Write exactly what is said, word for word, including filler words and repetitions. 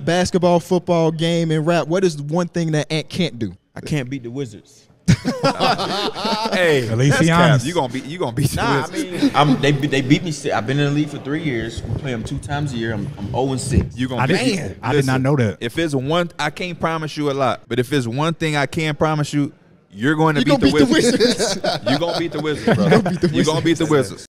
basketball, football, game, and rap, what is one thing that Ant can't do? I can't beat the Wizards. Hey, At least that's be cap. honest. You gonna beat you gonna beat the Nah, I Wizards. mean, I'm, they they beat me. si- I've been in the league for three years. We play them two times a year. I'm I'm zero and six. You gonna I beat didn't- I did not know that. If it's one, I can't promise you a lot, but if it's one thing I can promise you, you're going to You beat, gonna the, beat the Wizards. Wizards. You're gonna beat the Wizards, bro. You're gonna beat the Wizards.